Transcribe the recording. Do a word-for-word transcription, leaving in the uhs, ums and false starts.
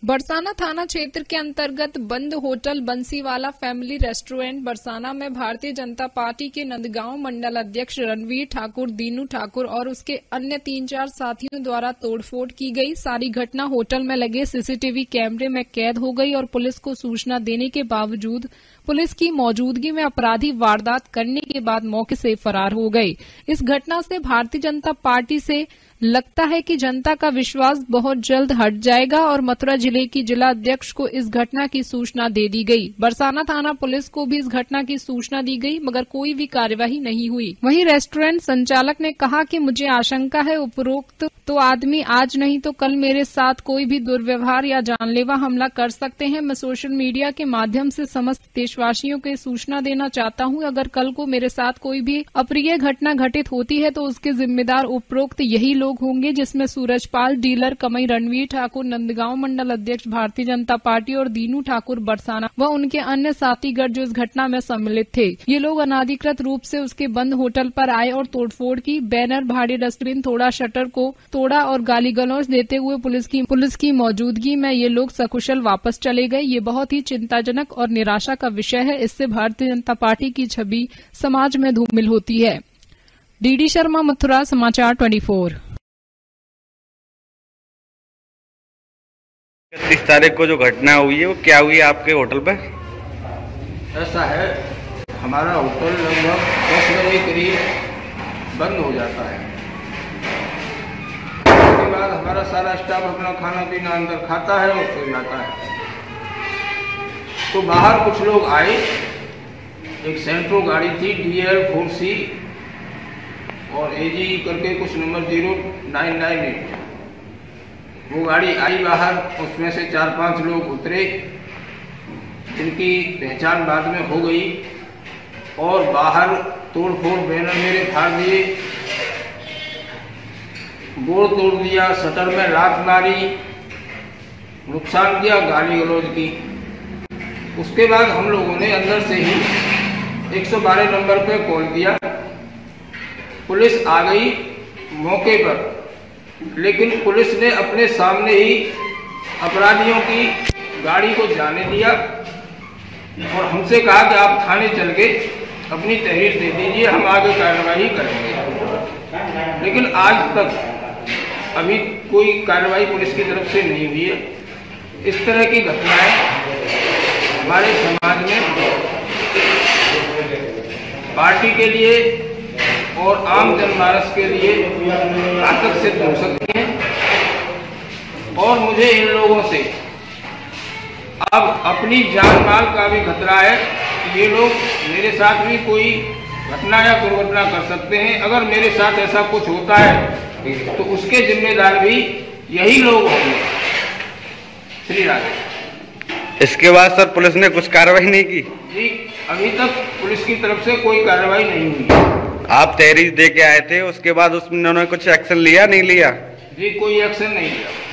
बरसाना थाना क्षेत्र के अंतर्गत बंद hotel Bansiwala family restaurant Barsana में भारतीय जनता पार्टी के नंदगांव मंडल अध्यक्ष रणवीर ठाकुर, दीनू ठाकुर और उसके अन्य तीन चार साथियों द्वारा तोड़फोड़ की गई। सारी घटना होटल में लगे सीसीटीवी कैमरे में कैद हो गई और पुलिस को सूचना देने के बावजूद पुलिस की मौजूदगी में अपराधी वारदात करने के बाद मौके से फरार हो गए। इस घटना से भारतीय जनता पार्टी से लगता है कि जनता का विश्वास बहुत जल्द हट जाएगा और मथुरा जिले की जिला अध्यक्ष को इस घटना की सूचना दे दी गई। बरसाना थाना पुलिस को भी इस घटना की सूचना दी गई मगर कोई भी कार्यवाही नहीं हुई। वहीं रेस्टोरेंट संचालक ने कहा कि मुझे आशंका है उपरोक्त तो आदमी आज नहीं तो कल मेरे साथ कोई भी दुर्व्यवहार या जानलेवा हमला कर सकते हैं। मैं सोशल मीडिया के माध्यम से समस्त देशवासियों को सूचना देना चाहता हूं, अगर कल को मेरे साथ कोई भी अप्रिय घटना घटित होती है तो उसके जिम्मेदार उपरोक्त यही लोग होंगे, जिसमें सूरजपाल डीलर कमई, रणवीर ठाकुर नंदगांव मंडल अध्यक्ष भारतीय जनता पार्टी और दीनू ठाकुर बरसाना व उनके अन्य साथीगण जो इस घटना में सम्मिलित थे। ये लोग अनाधिकृत रूप से उसके बंद होटल पर आए और तोड़फोड़ की। बैनर, भाड़े डस्टबिन तोड़ा, शटर को तोड़ा और गाली गलौज देते हुए पुलिस की पुलिस की मौजूदगी में ये लोग सकुशल वापस चले गए। ये बहुत ही चिंताजनक और निराशा का विषय है। इससे भारतीय जनता पार्टी की छवि समाज में धूमिल होती है। डीडी शर्मा, मथुरा, समाचार चौबीस। इस तारीख को जो घटना हुई है वो क्या हुई है आपके होटल पे? ऐसा है, हमारा होटल लगभग दस बजे करीब बंद हो जाता है। उसके बाद हमारा सारा स्टाफ अपना खाना पीना अंदर खाता है और सो जाता है। तो बाहर कुछ लोग आए, एक सेंट्रो गाड़ी थी डी एल फोर सी और ए जी करके कुछ number zero nine nine eight, वो गाड़ी आई बाहर। उसमें से चार पांच लोग उतरे जिनकी पहचान बाद में हो गई और बाहर तोड़फोड़, बैनर मेरे फाड़ दिए, बोर्ड तोड़ दिया, शटर में लात मारी, नुकसान किया, गाली गलौज की। उसके बाद हम लोगों ने अंदर से ही एक सौ बारह नंबर पे कॉल किया। पुलिस आ गई मौके पर, लेकिन पुलिस ने अपने सामने ही अपराधियों की गाड़ी को जाने दिया और हमसे कहा कि आप थाने चल के अपनी तहरीर दे दीजिए, हम आगे कार्रवाई करेंगे। लेकिन आज तक अभी कोई कार्रवाई पुलिस की तरफ से नहीं हुई है। इस तरह की घटनाएं हमारे समाज में पार्टी के लिए और आम जनमानस के लिए घातक सिद्ध हो सकती हैं और मुझे इन लोगों से अब अपनी जान माल का भी खतरा है कि ये लोग मेरे साथ भी कोई घटना या दुर्घटना कर सकते हैं। अगर मेरे साथ ऐसा कुछ होता है तो उसके जिम्मेदार भी यही लोग होंगे। श्री राधे। इसके बाद सर पुलिस ने कुछ कार्रवाई नहीं की? जी, अभी तक पुलिस की तरफ से कोई कार्रवाई नहीं हुई। आप तहरीर दे के आए थे, उसके बाद उसमें उन्होंने कुछ एक्शन लिया नहीं लिया? जी, कोई एक्शन नहीं लिया।